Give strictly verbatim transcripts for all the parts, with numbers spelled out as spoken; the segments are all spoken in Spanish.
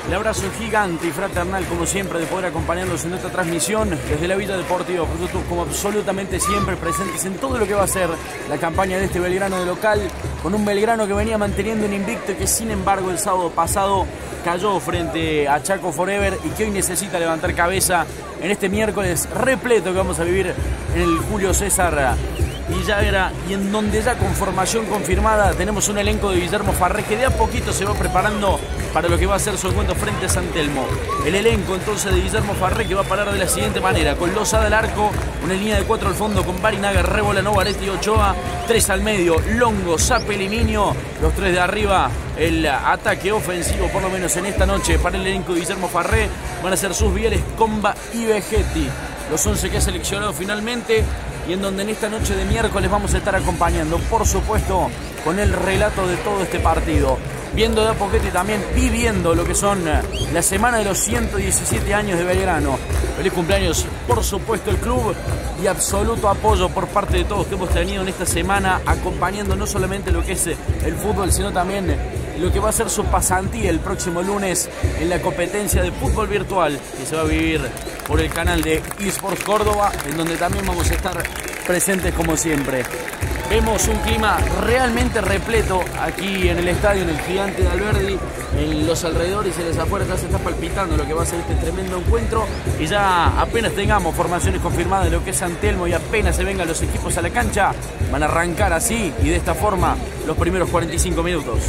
El abrazo gigante y fraternal, como siempre, de poder acompañarlos en esta transmisión desde la Villa Deportiva, como absolutamente siempre presentes en todo lo que va a ser la campaña de este Belgrano de local, con un Belgrano que venía manteniendo un invicto y que sin embargo el sábado pasado cayó frente a Chaco Forever y que hoy necesita levantar cabeza en este miércoles repleto que vamos a vivir en el Julio César Villagra, y en donde ya con formación confirmada tenemos un elenco de Guillermo Farré que de a poquito se va preparando para lo que va a ser su encuentro frente a San Telmo. El elenco entonces de Guillermo Farré que va a parar de la siguiente manera: con Lozada al arco, una línea de cuatro al fondo con Barinaga, Rébola, Novaretti y Ochoa, tres al medio, Longo, Zapel y Miño, los tres de arriba. El ataque ofensivo, por lo menos en esta noche, para el elenco de Guillermo Farré van a ser sus Vieles, Comba y Vegetti, los once que ha seleccionado finalmente, y en donde en esta noche de miércoles vamos a estar acompañando, por supuesto, con el relato de todo este partido, viendo de a poquito y también viviendo lo que son la semana de los ciento diecisiete años de Belgrano. Feliz cumpleaños, por supuesto, el club, y absoluto apoyo por parte de todos que hemos tenido en esta semana, acompañando no solamente lo que es el fútbol, sino también lo que va a ser su pasantía el próximo lunes en la competencia de fútbol virtual que se va a vivir por el canal de eSports Córdoba, en donde también vamos a estar presentes como siempre. Vemos un clima realmente repleto aquí en el estadio, en el Gigante de Alberdi, en los alrededores y en las afueras ya se está palpitando lo que va a ser este tremendo encuentro, y ya apenas tengamos formaciones confirmadas de lo que es San Telmo y apenas se vengan los equipos a la cancha, van a arrancar así y de esta forma los primeros cuarenta y cinco minutos.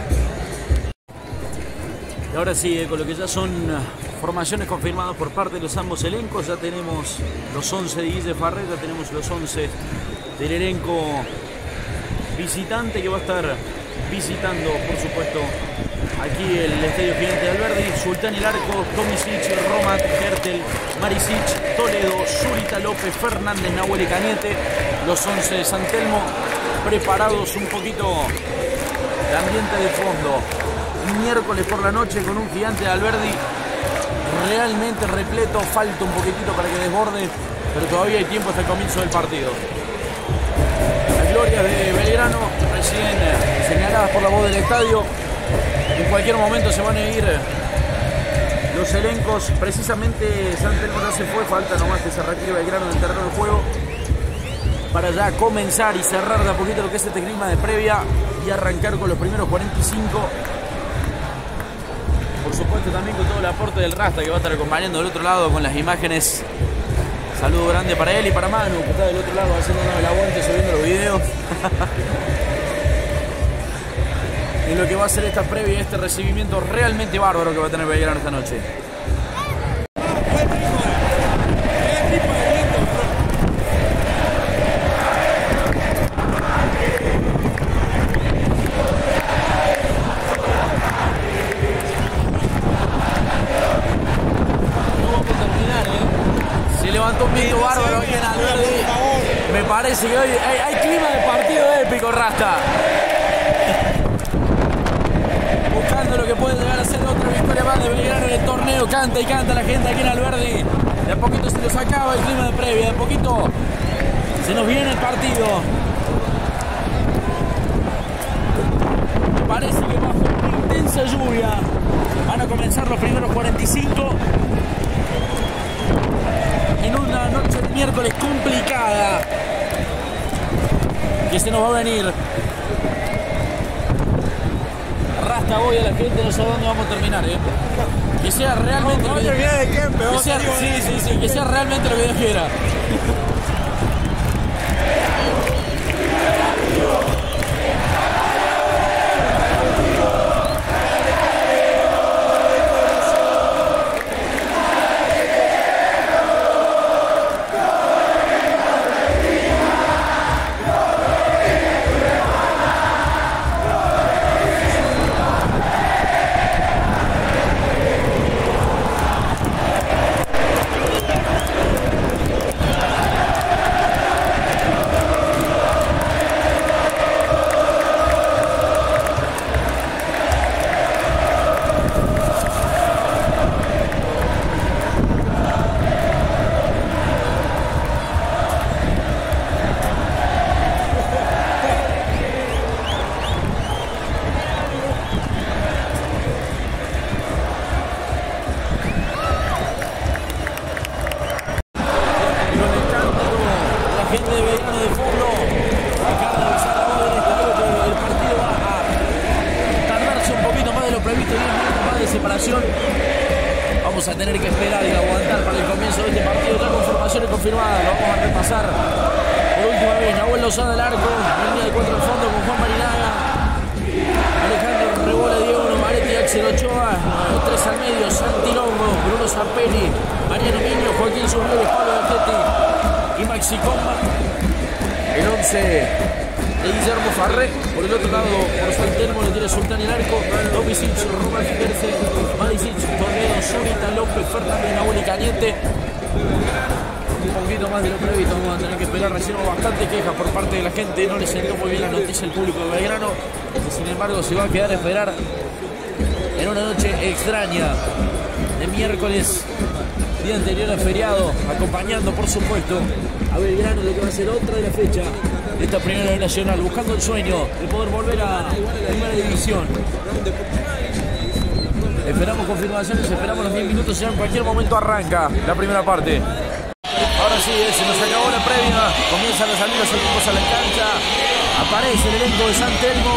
Y ahora sí, eh, con lo que ya son formaciones confirmadas por parte de los ambos elencos, ya tenemos los once de Guille Farré, ya tenemos los once del elenco visitante que va a estar visitando, por supuesto, aquí el Estadio Gigante de Alberdi. Sultán el arco, Tomisic, Romat, Hertel, Marisic, Toledo, Zurita, López, Fernández, Nahuel y Cañete, los once de San Telmo, preparados un poquito de ambiente de fondo. Miércoles por la noche con un Gigante de Alberdi realmente repleto, falta un poquitito para que desborde, pero todavía hay tiempo hasta el comienzo del partido. Las glorias de Belgrano recién señaladas por la voz del estadio. En cualquier momento se van a ir los elencos. Precisamente San Telmo ya se fue, falta nomás que se retire Belgrano del terreno de juego para ya comenzar y cerrar de a poquito lo que es este clima de previa y arrancar con los primeros cuarenta y cinco. Por supuesto también con todo el aporte del Rasta, que va a estar acompañando del otro lado con las imágenes. Saludo grande para él y para Manu, que está del otro lado haciéndonos el aguante, subiendo los videos. En lo que va a ser esta previa, este recibimiento realmente bárbaro que va a tener Belgrano esta noche. Un viento bárbaro aquí en Alberdi. Me parece que hoy hay, hay clima de partido épico, Rasta. Buscando lo que puede llegar a ser otra victoria más de Belgrano en el torneo. Canta y canta la gente aquí en Alberdi. De a poquito se nos acaba el clima de previa. De a poquito se nos viene el partido. Me parece que bajo una intensa lluvia van a comenzar los primeros cuarenta y cinco. En una noche de miércoles complicada que se nos va a venir. Rasta voy a la gente, no sé dónde vamos a terminar, ¿eh? Que sea realmente no, no, lo que, de Kempe, que sea, sí, sí, sí, que sea realmente lo que Dios quiera. separación. Vamos a tener que esperar y aguantar para el comienzo de este partido, ya con formaciones confirmadas. Lo vamos a repasar por última vez. Nahuel Lozada del arco, línea de cuatro al fondo con Juan Marinaga, Alejandro Rebola, Diego Nomaretti, Axel Ochoa, tres al medio, Santi Longo, Bruno Zappelli, Mariano Miño, Joaquín Suárez, Pablo Gatetti y Maxi Comba. El once de Guillermo Farré. Por el otro lado, por San Telmo lo tiene Sultán el arco, Domicic, Román Jimerce, Madisic, Toledo, Zurita, López, Fernández, Nahuel y Cañete. Un poquito más de lo previsto, vamos a tener que esperar. Recibimos bastante quejas por parte de la gente, no le sentó muy bien la noticia al público de Belgrano, que sin embargo se va a quedar a esperar en una noche extraña de miércoles, día anterior a feriado, acompañando por supuesto a Belgrano, lo que va a ser otra de la fecha de esta primera nacional, buscando el sueño de poder volver a primera división. Esperamos confirmaciones, esperamos los diez minutos, ya en cualquier momento arranca la primera parte. Ahora sí, eh, se nos acabó la previa, comienzan a salir los equipos a la cancha, aparece el elenco de San Telmo.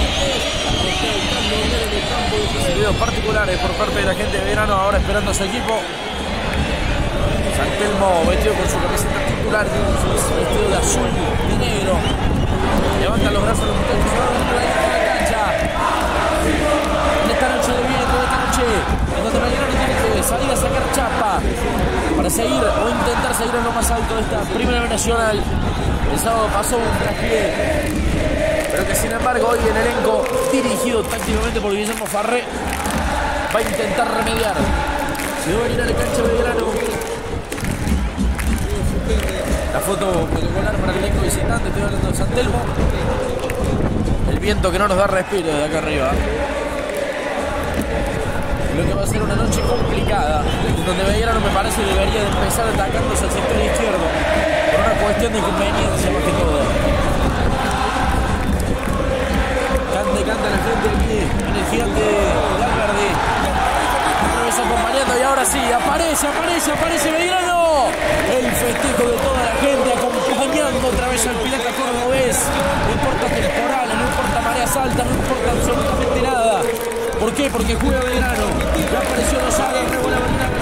Videos particulares por parte de la gente de Belgrano, ahora esperando a su equipo. San Telmo vestido con su camiseta titular, vestido de azul y negro. Levantan los brazos los muchachos, se van dentro de la cancha. En esta noche de viento, esta noche en donde Belgrano tiene que salir a sacar chapa para seguir o intentar seguir en lo más alto de esta primera nacional. El sábado pasó un traspié, pero que sin embargo hoy el elenco, dirigido tácticamente por Guillermo Farré, va a intentar remediar. Se va a venir a la cancha Belgrano. La foto protocolar para el elenco visitante, estoy hablando de San Telmo. El viento que no nos da respiro de acá arriba. Lo que va a ser una noche complicada, donde Belgrano me parece debería de empezar atacándose al sector izquierdo, por una cuestión de conveniencia más que todo. Canta y canta la gente aquí en el gigante de Alberdi. Otra vez acompañando y ahora sí, aparece, aparece, aparece Belgrano. El festejo de toda la gente acompañando otra vez al pirata cordobés. No importa temporales, no importa mareas altas, no importa absolutamente nada. ¿Por qué? Porque juega Belgrano. Ya apareció Lozada, Rebola,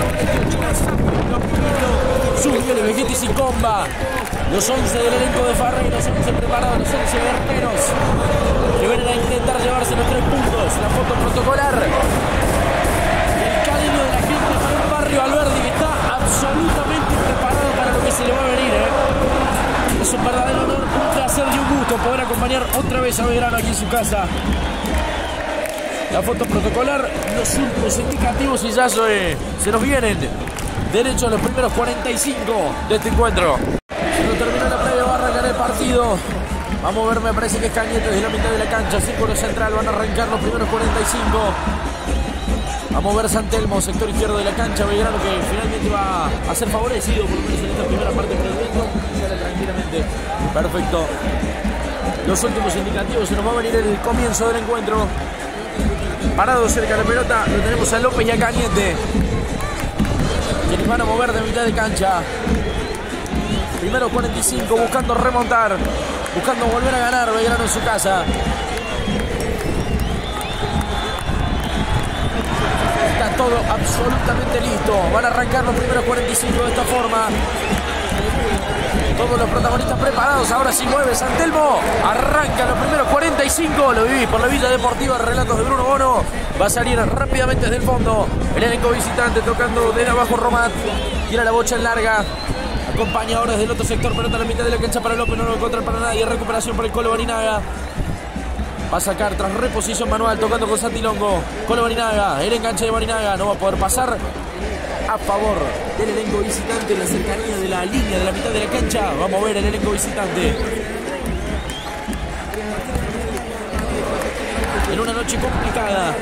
Subiole, Vegetis y Comba. Los once del elenco de Farré, los once preparados, los once guerreros que vienen a intentar llevarse los tres puntos. La foto protocolar. El cariño de la gente para un barrio Alberdi que está absolutamente preparado para lo que se le va a venir, ¿eh? Es un verdadero honor, un placer y un gusto poder acompañar otra vez a Belgrano aquí en su casa. La foto protocolar, los últimos indicativos y ya se, se nos vienen derecho a los primeros cuarenta y cinco de este encuentro. Se nos terminó la previa, va a arrancar el partido. Vamos a ver, me parece que es Cañete desde la mitad de la cancha, círculo central, van a arrancar los primeros cuarenta y cinco. Vamos a ver San Telmo, sector izquierdo de la cancha, Belgrano que finalmente va a ser favorecido, por lo menos en esta primera parte por el viento. Sale tranquilamente. Perfecto. Los últimos indicativos, se nos va a venir el comienzo del encuentro. Parado cerca de la pelota, lo tenemos a López y a Cañete, quienes van a mover de mitad de cancha. Primero cuarenta y cinco, buscando remontar, buscando volver a ganar Belgrano en su casa. Está todo absolutamente listo. Van a arrancar los primeros cuarenta y cinco de esta forma. Todos los protagonistas preparados. Ahora sí mueve San Telmo. Arranca los primeros cuarenta y cinco. Lo vivís por la Villa Deportiva. Relatos de Bruno Bono. Va a salir rápidamente desde el fondo. El elenco visitante tocando desde abajo Romat. Tira la bocha en larga. Acompaña ahora desde el otro sector. Pelota a la mitad de la cancha para López. No lo va a encontrar para nadie. Recuperación por el Colo Barinaga. Va a sacar tras reposición manual. Tocando con Santi Longo. Colo Barinaga. El enganche de Barinaga. No va a poder pasar. A favor del elenco visitante en la cercanía de la línea de la mitad de la cancha. Vamos a ver el elenco visitante. En una noche complicada.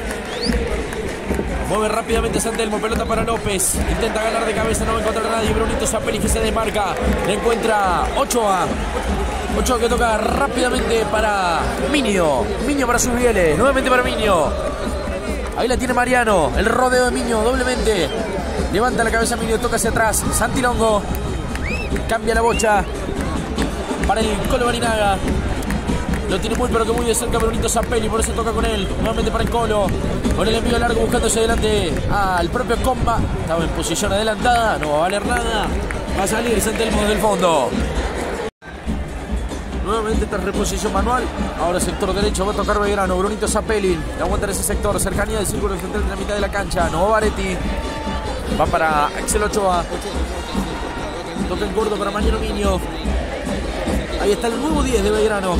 Mueve rápidamente San Telmo, pelota para López. Intenta ganar de cabeza, no va a encontrar a nadie. Brunito Zappelli que se desmarca. Le encuentra Ochoa. Ochoa que toca rápidamente para Miño. Miño para Subiole. Nuevamente para Miño. Ahí la tiene Mariano. El rodeo de Miño doblemente. Levanta la cabeza Miño, toca hacia atrás. Santi Longo. Cambia la bocha para el Colo Barinaga. Lo tiene muy pero que muy de cerca Brunito Zapelli, por eso toca con él. Nuevamente para el Colo. Con el envío largo buscándose adelante al propio Comba. Estaba en posición adelantada, no va a valer nada. Va a salir San Telmo desde el fondo. Nuevamente esta reposición manual. Ahora sector derecho va a tocar Belgrano. Brunito Zapelli. Le aguanta ese sector. Cercanía del círculo central de la mitad de la cancha. No va Baretti. Va para Axel Ochoa. Toca en corto para Mariano Miño. Ahí está el nuevo diez de Belgrano.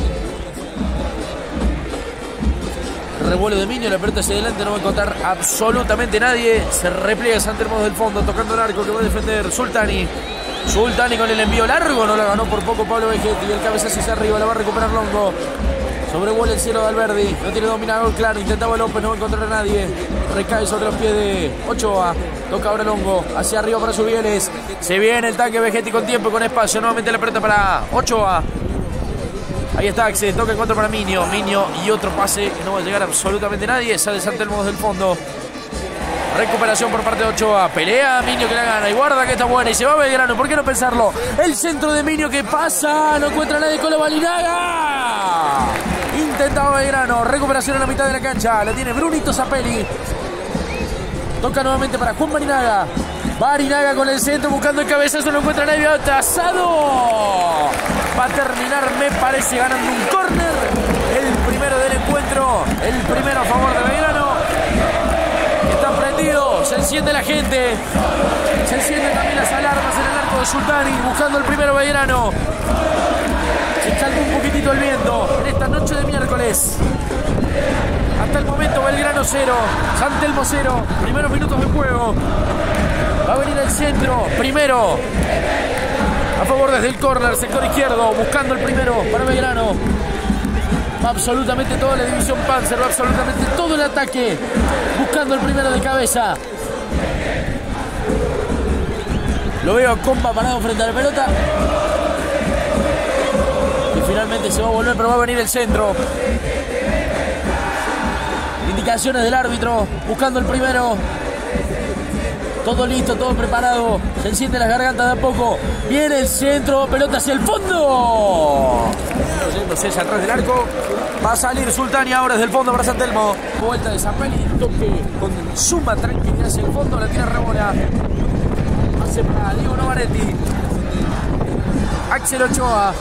Revuelo de Miño, la pelota hacia adelante, no va a encontrar absolutamente nadie. Se repliega San Telmo del fondo, tocando el arco que va a defender Sultani. Sultani con el envío largo, no la ganó por poco Pablo Vegetti. Y el cabezazo hacia arriba, la va a recuperar Longo. Sobrevuela el cielo de Alberdi, no tiene dominador claro, intentaba López, no va a encontrar a nadie. Recae sobre los pies de Ochoa. Toca ahora Longo, hacia arriba para Subieles. Se viene el tanque Vegetti con tiempo y con espacio. Nuevamente la pelota para Ochoa. Ahí está Axel, toca en contra para Miño. Miño y otro pase que no va a llegar absolutamente nadie. Sale San Telmo desde el fondo. Recuperación por parte de Ochoa. Pelea Miño que la gana y guarda que está buena. Y se va a Belgrano, ¿por qué no pensarlo? El centro de Miño que pasa. No encuentra a nadie con la Balinaga. Intentaba Belgrano. Recuperación en la mitad de la cancha. La tiene Brunito Zapelli. Toca nuevamente para Juan Barinaga. Barinaga con el centro buscando el cabezazo. No encuentra a nadie. Atrasado. Va a terminar, me parece, ganando un córner. El primero del encuentro. El primero a favor de Belgrano. Está prendido. Se enciende la gente. Se encienden también las alarmas en el arco de Sultani. Buscando el primero Belgrano. Se calma un poquitito el viento en esta noche de miércoles. Hasta el momento Belgrano cero, San Telmo cero. Primeros minutos de juego. Va a venir el centro. Primero. A favor desde el córner, sector izquierdo, buscando el primero para Belgrano. Va absolutamente toda la división Panzer, va absolutamente todo el ataque, buscando el primero de cabeza. Lo veo a Comba parado frente a la pelota. Y finalmente se va a volver, pero va a venir el centro. Indicaciones del árbitro, buscando el primero. Todo listo, todo preparado. Se enciende las gargantas de a poco. Viene el centro, pelota hacia el fondo. Yéndose hacia atrás del arco. Va a salir Sultani ahora desde el fondo para San Telmo. Vuelta de Zapelli, toque con suma tranquilidad hacia el fondo. La tira Rebola. Hace para Diego Novaretti. Axel Ochoa.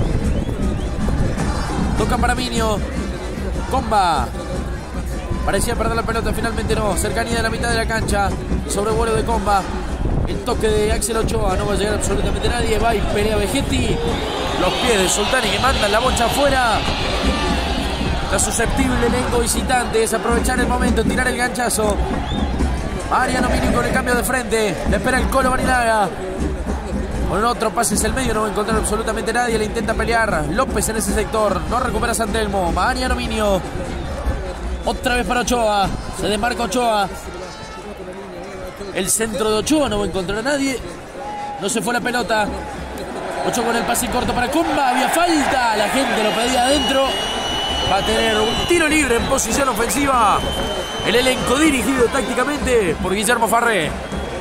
Toca para Miño. Comba. Parecía perder la pelota, finalmente no. Cercanía de la mitad de la cancha. Sobrevuelo de Comba. El toque de Axel Ochoa. No va a llegar absolutamente nadie. Va y pelea Vegetti. Los pies de Sultani que mandan la bocha afuera. Está susceptible el elenco visitante. Es aprovechar el momento, tirar el ganchazo. Mariano Miño con el cambio de frente. Le espera el Colo Barinaga. Con otro pase hacia el medio. No va a encontrar absolutamente nadie. Le intenta pelear López en ese sector. No recupera San Telmo. Mariano Miño. Otra vez para Ochoa. Se desmarca Ochoa. El centro de Ochoa. No va a encontrar a nadie. No se fue la pelota. Ochoa con el pase corto para Comba. Había falta. La gente lo pedía adentro. Va a tener un tiro libre en posición ofensiva. El elenco dirigido tácticamente por Guillermo Farré.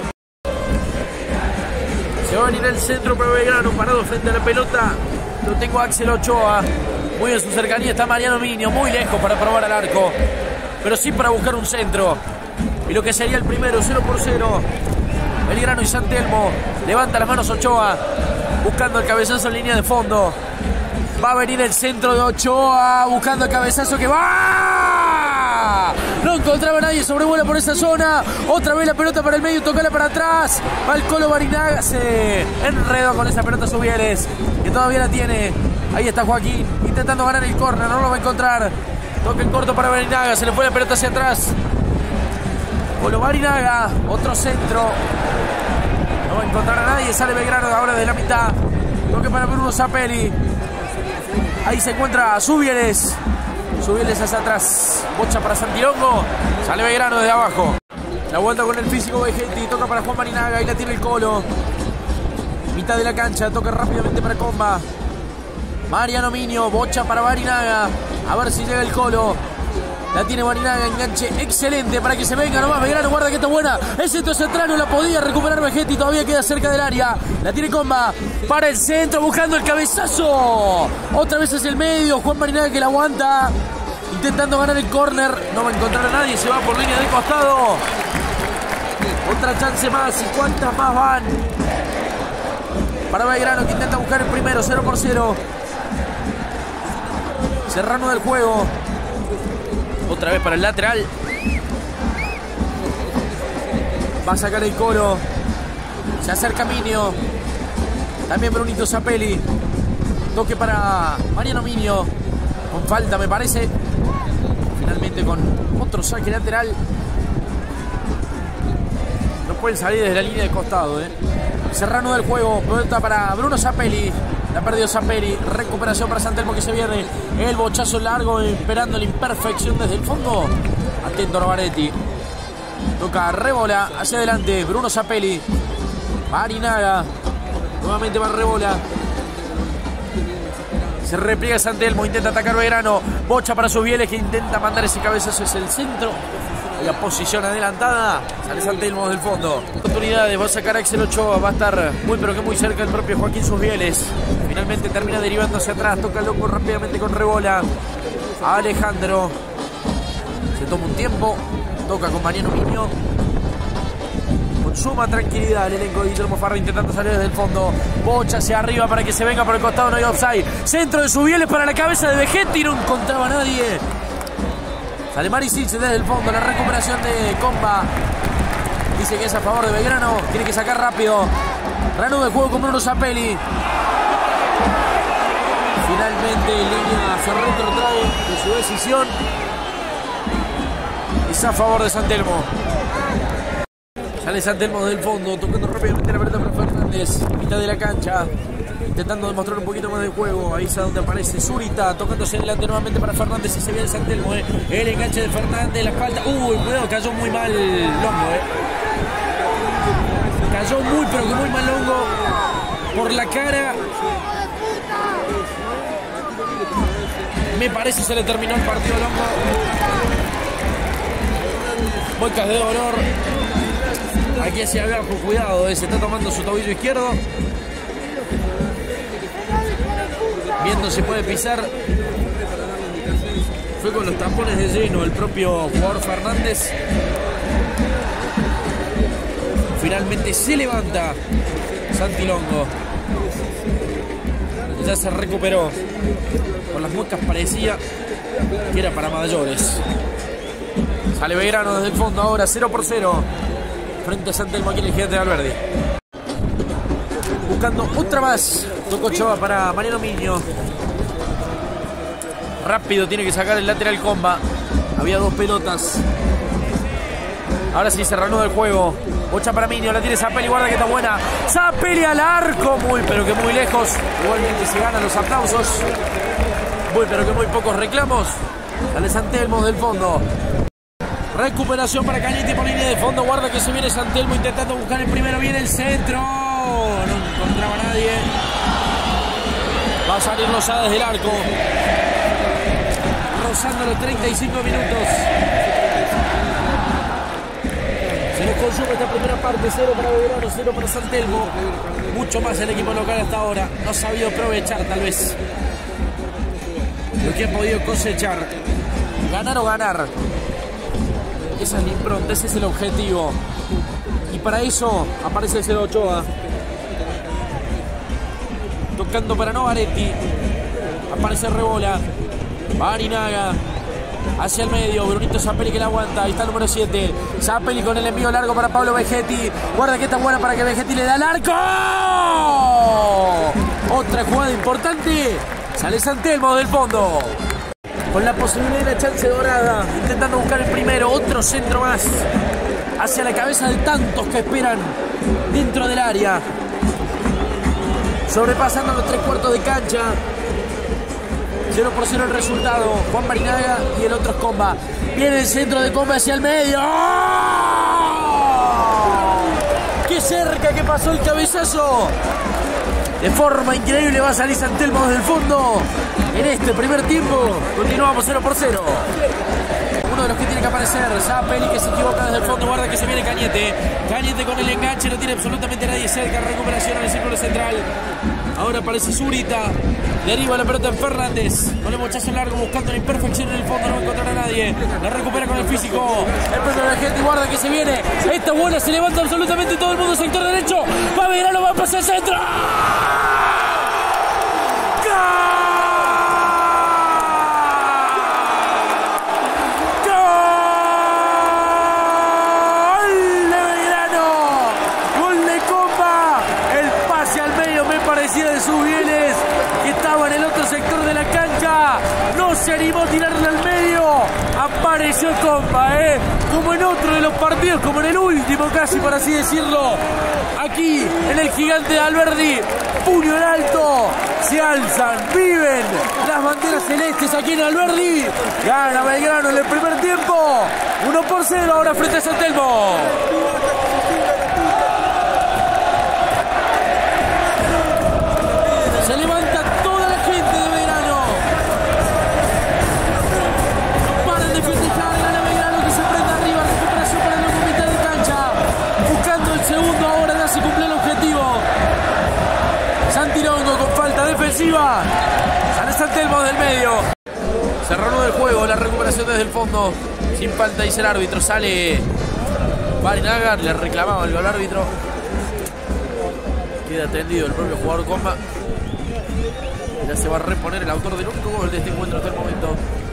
Se va a venir el centro para Belgrano. Parado frente a la pelota. Lo tengo a Axel Ochoa. Muy en su cercanía está Mariano Miño, muy lejos para probar al arco, pero sí para buscar un centro. Y lo que sería el primero, cero por cero. Belgrano y San Telmo. Levanta las manos Ochoa, buscando el cabezazo en línea de fondo. Va a venir el centro de Ochoa, buscando el cabezazo que va. No encontraba a nadie, sobrevuela por esa zona. Otra vez la pelota para el medio, tocala para atrás. Va el Colo Barinaga, se enredó con esa pelota Subieles, que todavía la tiene. Ahí está Joaquín, intentando ganar el córner, no lo va a encontrar. Toque en corto para Barinaga, se le fue la pelota hacia atrás. Colo Barinaga, otro centro. No va a encontrar a nadie, sale Belgrano ahora de la mitad. Toque para Bruno Zapelli. Ahí se encuentra Subieles. Subieles hacia atrás. Bocha para Santilongo. Sale Belgrano desde abajo. La vuelta con el físico Vegetti. Toca para Juan Barinaga. Ahí la tiene el Colo. Mitad de la cancha. Toca rápidamente para Comba. Mariano Miño. Bocha para Barinaga. A ver si llega el Colo. La tiene Barinaga, enganche excelente para que se venga nomás Belgrano, guarda que está buena. El centro central no la podía recuperar Vegetti, todavía queda cerca del área. La tiene Comba para el centro, buscando el cabezazo. Otra vez hacia el medio, Juan Barinaga que la aguanta. Intentando ganar el córner, no va a encontrar a nadie, se va por línea de costado. Otra chance más, y cuántas más van. Para Belgrano que intenta buscar el primero, cero por cero. Serrano del juego. Otra vez para el lateral. Va a sacar el Colo. Se acerca Minio. También Brunito Zapelli. Toque para Mariano Minio. Con falta me parece. Finalmente con otro saque lateral. No pueden salir desde la línea de costado, ¿eh? Serrano del juego. Pelota para Bruno Zapelli. La perdió Zapelli. Recuperación para San Telmo que se viene. El bochazo largo esperando la imperfección desde el fondo. Atento Novaretti. Toca Rebola hacia adelante. Bruno Zapelli. Barinaga. Nuevamente va Rebola. Se repliega San Telmo. Intenta atacar Belgrano. Bocha para sus Bieles que intenta mandar ese cabezazo hacia el centro. La posición adelantada. Sale San Telmo del fondo. Oportunidades. Va a sacar a Axel Ochoa. Va a estar muy pero que muy cerca el propio Joaquín Susbieles. Finalmente termina derivando hacia atrás. Toca el loco rápidamente con Rebola. Alejandro. Se toma un tiempo. Toca con Mariano Minio. Con suma tranquilidad el elenco de Guillermo Farra intentando salir desde el fondo. Bocha hacia arriba para que se venga por el costado. No hay offside. Centro de Susbieles para la cabeza de Vegetti. No encontraba a nadie. Sale Marisic desde el fondo, la recuperación de Comba. Dice que es a favor de Belgrano, tiene que sacar rápido. Reanuda el juego con Bruno Zapelli. Finalmente línea se retrotrae de su decisión. Es a favor de San Telmo. Sale San Telmo del fondo, tocando rápidamente la pelota para Fernández. Mitad de la cancha. Intentando demostrar un poquito más de juego. Ahí es donde aparece Zurita. Tocándose adelante nuevamente para Fernández. Y se viene San Telmo. Eh. El enganche de Fernández. La falta. Uy, cuidado. Cayó muy mal Longo. Eh. Cayó muy, pero que muy mal Longo. Por la cara. Me parece se le terminó el partido a Longo. Muecas de dolor. Aquí hacia abajo. Cuidado. Eh. Se está tomando su tobillo izquierdo. Viendo si puede pisar. Fue con los tampones de lleno el propio jugador Fernández. Finalmente se levanta Santi Longo. Ya se recuperó. Con las muecas parecía que era para mayores. Sale Belgrano desde el fondo ahora cero por cero. Frente a San Telmo aquí en el Gigante de Valverde. Buscando otra más. Tocó Ochoa para Mariano Minio. Rápido tiene que sacar el lateral Comba. Había dos pelotas. Ahora sí se reanuda el juego. Bocha para Minio. La tiene Zapelli. Guarda que está buena. Zapelli al arco. Muy pero que muy lejos. Igualmente se ganan los aplausos. Muy pero que muy pocos reclamos. Sale San Telmo del fondo. Recuperación para Cañete por línea de fondo. Guarda que se viene San Telmo intentando buscar el primero. Viene el centro. No encontraba a nadie. Va a salir Lozada desde el arco. Rozando los treinta y cinco minutos. Se nos consume esta primera parte. Cero para Belgrano, cero para San Telmo. Mucho más el equipo local hasta ahora. No ha sabido aprovechar tal vez lo que ha podido cosechar. Ganar o ganar. Esa es la impronta, ese es el objetivo. Y para eso aparece el Cedo Ochoa. Tocando para Novaretti. Aparece Rebola. Barinaga. Hacia el medio. Brunito Zapelli que la aguanta. Ahí está el número siete. Zapelli con el envío largo para Pablo Vegetti. Guarda que está buena para que Vegetti le da al arco. Otra jugada importante. Sale San Telmo del fondo. Con la posibilidad de la chance dorada. Intentando buscar el primero. Otro centro más. Hacia la cabeza de tantos que esperan dentro del área. Sobrepasando los tres cuartos de cancha. cero por cero el resultado. Juan Barinaga y el otro es Comba. Viene el centro de Comba hacia el medio. ¡Oh! ¡Qué cerca que pasó el cabezazo! De forma increíble va a salir San Telmo desde el fondo. En este primer tiempo continuamos cero por cero. de los que tiene que aparecer. Zapelli que se equivoca desde el fondo. Guarda que se viene Cañete. Cañete con el enganche. No tiene absolutamente nadie cerca. Recuperación en el círculo central. Ahora aparece Zurita. Deriva la pelota en Fernández. Con el mochazo largo buscando la imperfección en el fondo. No va a encontrar a nadie. La recupera con el físico. El premio de la gente. Guarda que se viene. Esta buena se levanta absolutamente todo el mundo. Sector derecho. Va Belgrano. Va a pasar el centro. De sus bienes, que estaba en el otro sector de la cancha, no se animó a tirarle al medio, apareció Comba, eh, como en otro de los partidos, como en el último casi, por así decirlo, aquí en el gigante de Alberdi, puño en alto, se alzan, viven las banderas celestes aquí en Alberdi, gana Belgrano en el primer tiempo, uno por cero ahora frente a San Telmo. Se levanta toda la gente de Belgrano. No paran de festejar. Gana Belgrano que se prende arriba. Recuperación para la mitad de cancha. Buscando el segundo ahora. Ya se cumple el objetivo. Santirongo con falta defensiva. Sale San Telmo del medio. Se reanuda el juego. La recuperación desde el fondo. Sin falta dice el árbitro. Sale Barinaga. Le reclamaba el gol al árbitro. Queda tendido el propio jugador Comba. Ya se va a reponer el autor del único gol de este encuentro hasta el momento.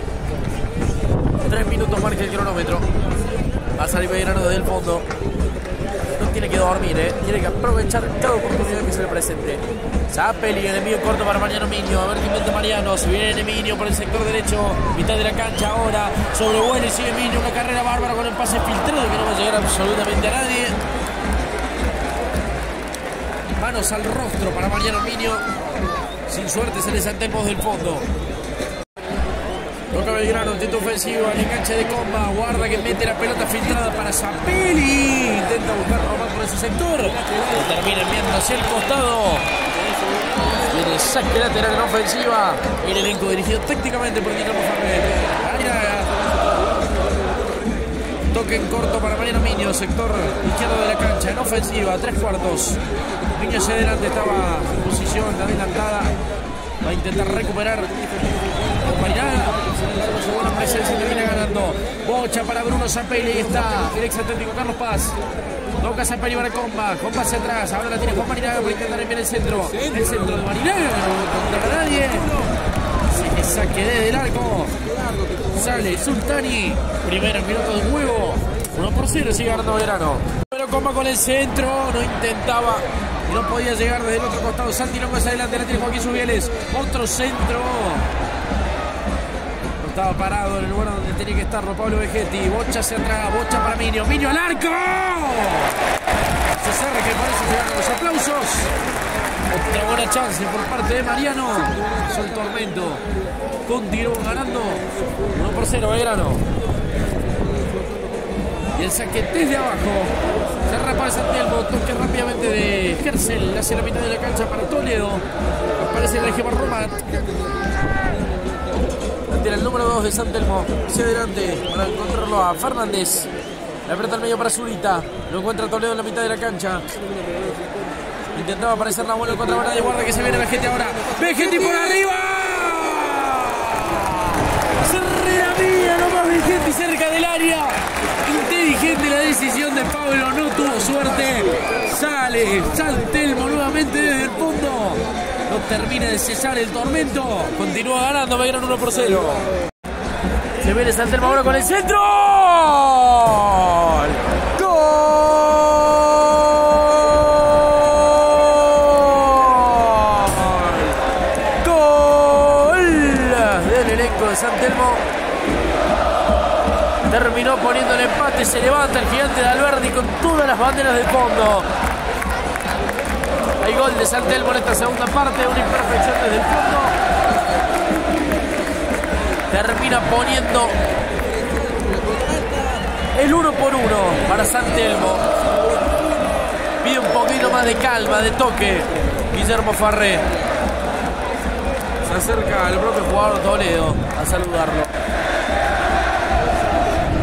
Tres minutos marca el cronómetro. Va a salir Belgrano desde el fondo. No tiene que dormir, ¿eh? Tiene que aprovechar cada oportunidad que se le presente. Zapelli, el envío corto para Mariano Miño. A ver qué inventa Mariano. Se viene Miño por el sector derecho. Mitad de la cancha ahora. Sobre bueno y sigue Miño. Una carrera bárbara con el pase filtrado que no va a llegar absolutamente a nadie. Manos al rostro para Mariano Miño. Sin suerte se les Telmo del fondo. Toca Belgrano, intento ofensivo, el enganche de Comba. Guarda que mete la pelota filtrada para Zapelli. Intenta buscar robar por ese sector. Lo termina enviando hacia el costado. Viene saque lateral en ofensiva. El elenco dirigido tácticamente por Guillermo Ferrer. Toque en corto para Mariano Miño, sector izquierdo de la cancha, en ofensiva, tres cuartos. Miño hacia adelante, estaba en posición adelantada. Va a intentar recuperar con Marinaga. Su buena presencia termina ganando. Bocha para Bruno Zapelli, ahí está el ex Atlético Carlos Paz. Toca Zapelli para Comba, Comba hacia atrás. Ahora la tiene Juan Marinaga para intentar enviar el centro. El centro de Marinaga, no encuentra a nadie. Se saque desde el arco. Sale Sultani. Primer minuto de juego. uno por cero sigue ganando Belgrano. Pero Comba con el centro. No intentaba. Y no podía llegar desde el otro costado. Santi no más adelante. La tiene Joaquín Subieles. Otro centro. No estaba parado en el lugar donde tenía que estarlo Pablo Vegetti. Bocha hacia atrás. Bocha para Miño. Miño al arco. Se cerra que parece que ganan los aplausos. Otra buena chance por parte de Mariano. Pasó el tormento. Continuó ganando. uno por cero Belgrano. Y el saque desde abajo. Se repara San Telmo. Toque rápidamente de Gersel. Hacia la mitad de la cancha para Toledo. Aparece el Eje Romat. Tira el número dos de San Telmo. Hacia adelante para encontrarlo a Fernández. La pelota al medio para Zurita. Lo encuentra Toledo en la mitad de la cancha. Intentaba aparecer la bola en contra de guarda que se viene Vegetti ahora. Vegetti por arriba. Se reavía nomás Vegetti cerca del área. Inteligente la decisión de Pablo. No tuvo suerte. Sale San Telmo nuevamente desde el fondo. No termina de cesar el tormento. Continúa ganando Belgrano uno por cero. Se viene San Telmo ahora con el centro. San Telmo terminó poniendo el empate. Se levanta el gigante de Alberdi con todas las banderas del fondo. Hay gol de San Telmo en esta segunda parte. Una imperfección desde el fondo. Termina poniendo el uno por uno para San Telmo. Pide un poquito más de calma, de toque Guillermo Ferrer. Se acerca el propio jugador Toledo a saludarlo.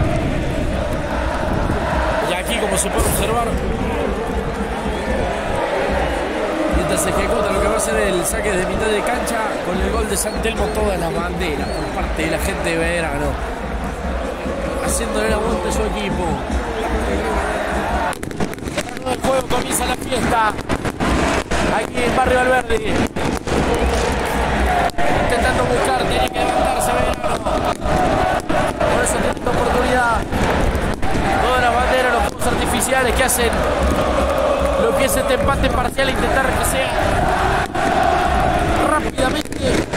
como se puede observar. Mientras se ejecuta lo que va a ser el saque de mitad de cancha con el gol de San Telmo, todas las banderas por parte de la gente de Belgrano, haciéndole el aguante a su equipo. El juego comienza la fiesta aquí en Barrio Alberdi. Intentando buscar, tiene que levantarse Belgrano. Por eso tiene esta oportunidad. Todas las banderas, los fuegos artificiales que hacen lo que es este empate parcial, intentar que sea rápidamente,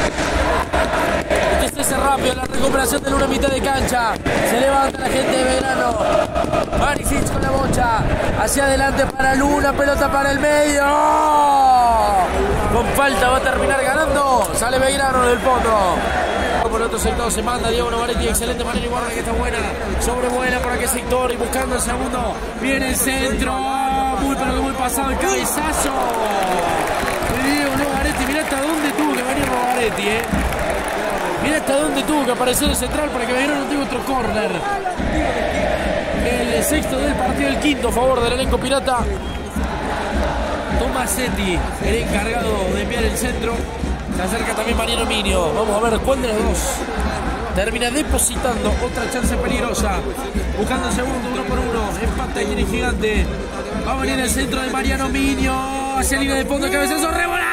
que esté rápido la recuperación de una mitad de cancha. Se levanta la gente de Belgrano. Maricic con la bocha hacia adelante para Luna, pelota para el medio. Con falta va a terminar ganando. Sale Belgrano del fondo. Por el otro sector se manda Diego Novaretti, excelente manera y guarda que está buena. Sobrevuela por aquel sector y buscando el segundo. Viene el centro. Muy pero que muy pasado el cabezazo. Diego Novaretti, mirá hasta dónde tuvo que venir Novaretti, eh. Mirá hasta dónde tuvo que aparecer el central para que Belgrano no tenga otro córner. El sexto del partido, el quinto a favor del elenco pirata. Tomasetti, el encargado de enviar el centro. Se acerca también Mariano Minio. Vamos a ver cuál de los dos termina depositando otra chance peligrosa. Buscando el segundo, uno por uno. Empata y tiene gigante. Va a venir el centro de Mariano Minio. Hacia línea de fondo, cabezazo, ¡rebola!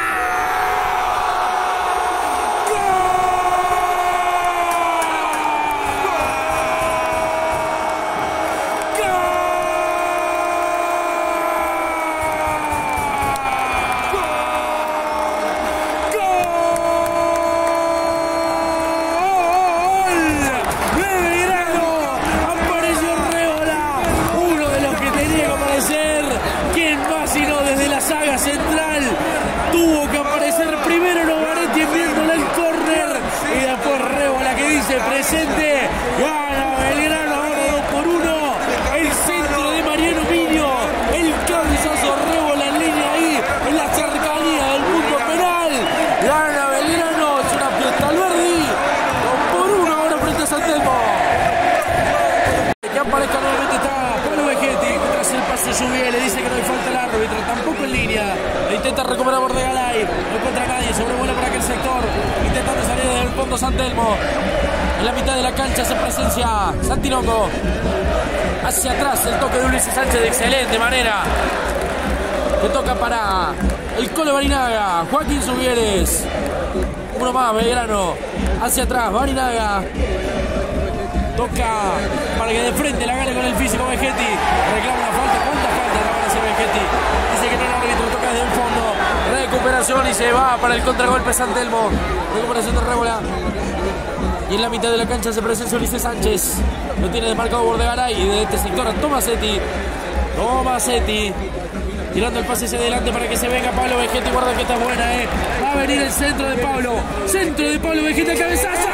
Presente, gana Belgrano ahora dos por uno. El centro de Mariano Minio, el cabezazo, rébola en línea ahí, en la cercanía del punto penal. Gana Belgrano, es una fiesta Alberdi. dos por uno ahora frente a San Telmo. Que aparezca nuevamente está Pablo Vegetti, tras el pase Lluvia, le dice que no hay falta al árbitro, tampoco en línea. Le intenta recuperar Bordegalay, no encuentra a nadie, sobrevuela por aquel sector, intentando salir desde el fondo San Telmo. En la mitad de la cancha se presencia Santinongo. Hacia atrás el toque de Ulises Sánchez de excelente manera. Que toca para el Colo Barinaga. Joaquín Subieres. Uno más, Belgrano. Hacia atrás, Barinaga. Toca para que de frente la gane con el físico Vegetti. Reclama la falta. ¿Cuánta falta la va a hacer Vegetti? Dice que no el árbitro, toca desde un fondo. Recuperación y se va para el contragolpe San Telmo. Recuperación de Rébola. Y en la mitad de la cancha se presencia Ulises Sánchez. Lo tiene desmarcado Bordegaray. Y de este sector a Tomasetti. Tomasetti. Tirando el pase hacia adelante para que se venga Pablo Vegetti. Guarda que está buena, eh. Va a venir el centro de Pablo. Centro de Pablo Vegetti. ¡Cabezazo!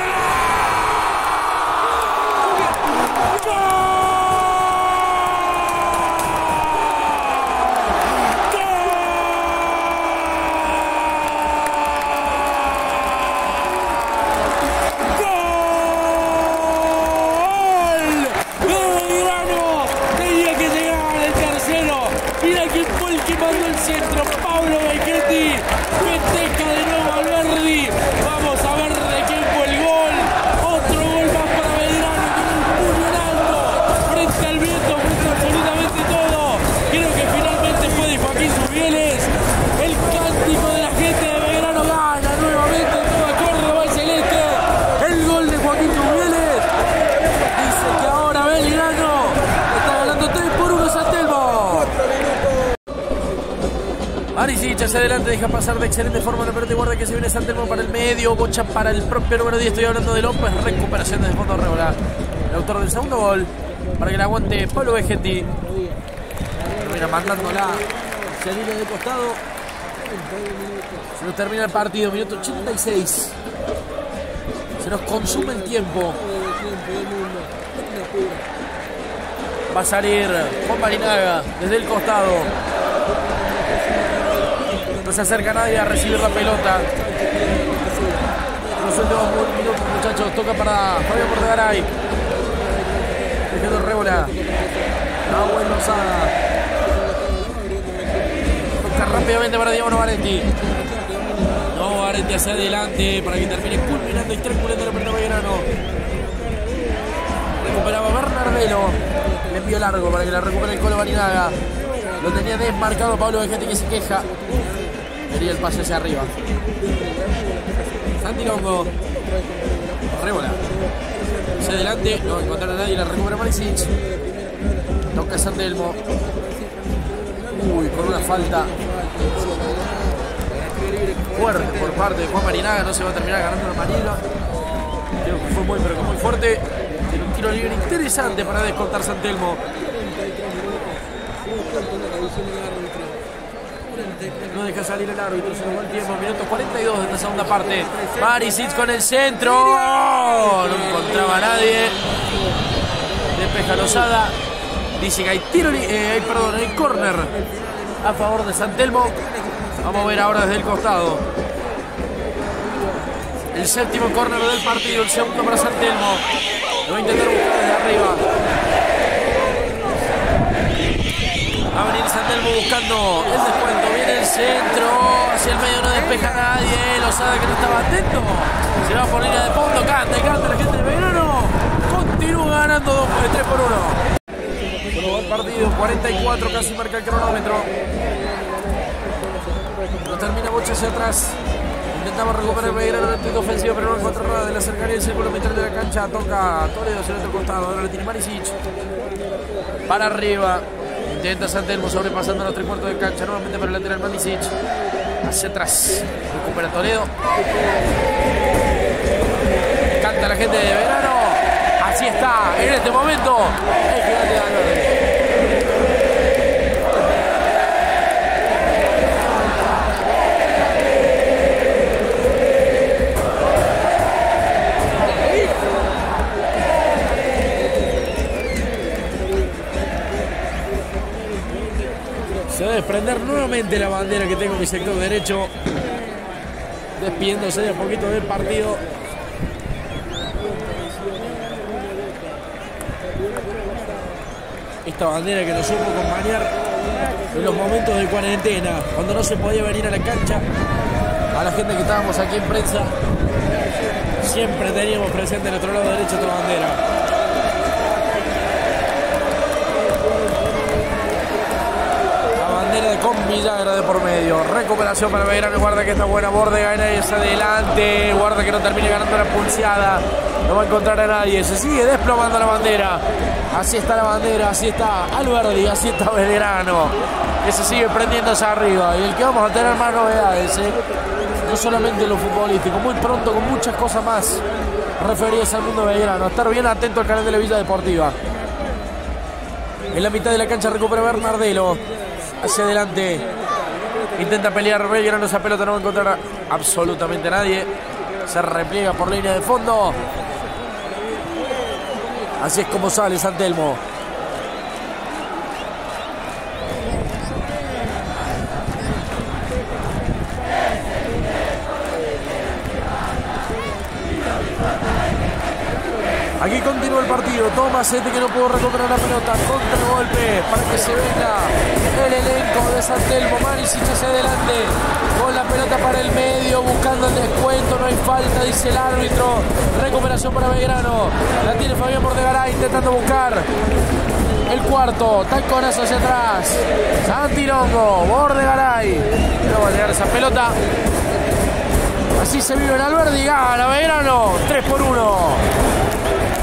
Centro, Pablo Vegetti, festeja de nuevo Alberdi. Vamos a ver de quién fue el gol. Otro gol más para Belgrano con un puño en alto, frente al viento, frente a absolutamente todo. Creo que finalmente fue de Joaquín Subieles. El cántico de la gente de Belgrano gana nuevamente en toda Córdoba el celeste. El gol de Joaquín Subieles dice que ahora Belgrano está ganando tres por uno San Telmo. Maricic hacia adelante, deja pasar de excelente forma la pelota y guarda que se viene San Telmo para el medio, bocha para el propio número diez, estoy hablando de López, recuperación desde el fondo de Rébola, el autor del segundo gol, para que la aguante Pablo Vegetti, termina mandándola hacia el línea de costado, se nos termina el partido, minuto ochenta y seis, se nos consume el tiempo, va a salir Juan Barinaga desde el costado. No se acerca nadie a recibir la pelota. Los últimos minutos, muchachos, toca para Fabio Bordegaray. Dejando Rébola. Nahuel Lozada. Toca rápidamente para Diego Valenti. No, Valenti hacia adelante para que termine culminando y triangulando la pelota Belgrano. Recuperaba Bernardelo. Le envió largo para que la recupere el Colo Barinaga. Lo tenía desmarcado Pablo Vegete, que se queja. Quería el pase hacia arriba. Santi Longo. Rébola. Hacia adelante. No encontraron a nadie. La recupera Maricic. Toca Santelmo. Uy, con una falta fuerte por parte de Juan Barinaga. No se va a terminar ganando la Marina. Creo que fue muy, pero que muy fuerte. Tiene un tiro libre interesante para descontar Santelmo. No deja salir el árbitro, se nos va el tiempo. Minuto cuarenta y dos de esta segunda parte. Maricic con el centro. No encontraba a nadie. Despeja Lozada. Dice que hay tiro, eh, perdón, hay córner a favor de Santelmo. Vamos a ver ahora desde el costado. El séptimo córner del partido, el segundo para Santelmo. Lo va a intentar buscar desde arriba. Va a venir Santelmo buscando el descuento. Viene el centro. Hacia el medio no despeja a nadie. Lozada, que no estaba atento. Se va por línea de fondo. Canta y canta la gente de Belgrano. Continúa ganando dos, tres por uno. Solo va el partido. cuarenta y cuatro casi marca el cronómetro. No termina Bocha hacia atrás. Intentaba recuperar Belgrano en el intento ofensivo, pero no encuentra nada de la cercanía del círculo mitad de la cancha. Toca Toledo hacia el otro costado. Ahora le tiene Maricic. Para arriba. Intenta Santelmo sobrepasando los tres cuartos de cancha. Nuevamente para el lateral Maricic. Hacia atrás. Recupera Toledo. Canta la gente de Belgrano. Así está. En este momento. El gigante de Valverde. Se va a desprender nuevamente la bandera que tengo en mi sector derecho, despidiéndose de a poquito del partido. Esta bandera que nos supo acompañar en los momentos de cuarentena, cuando no se podía venir a la cancha. A la gente que estábamos aquí en prensa, siempre teníamos presente en nuestro lado derecho esta bandera. Con Villagra de por medio. Recuperación para Belgrano. Guarda que está buena. Borde gana es adelante. Guarda que no termine ganando la pulseada. No va a encontrar a nadie. Se sigue desplomando la bandera. Así está la bandera. Así está Alberdi. Así está Belgrano, que se sigue prendiéndose arriba. Y el que vamos a tener más novedades, ¿eh? No solamente lo futbolístico. Muy pronto con muchas cosas más referidas al mundo de Belgrano. A estar bien atento al canal de la Villa Deportiva. En la mitad de la cancha recupera Bernardelo. Hacia adelante. Intenta pelear Belgrano. Esa pelota no va a encontrar absolutamente nadie. Se repliega por línea de fondo. Así es como sale Santelmo. Aquí continúa el partido. Tomasete, que no pudo recuperar la pelota. Contra el golpe para que se venga el elenco de Santelmo. Maricic hacia adelante con la pelota para el medio, buscando el descuento. No hay falta, dice el árbitro. Recuperación para Belgrano. La tiene Fabián Bordegaray intentando buscar el cuarto. Taconazo hacia atrás. Santi Longo. Bordegaray. No va a llegar esa pelota. Así se vive en Alberdi. Gana Belgrano. tres por uno.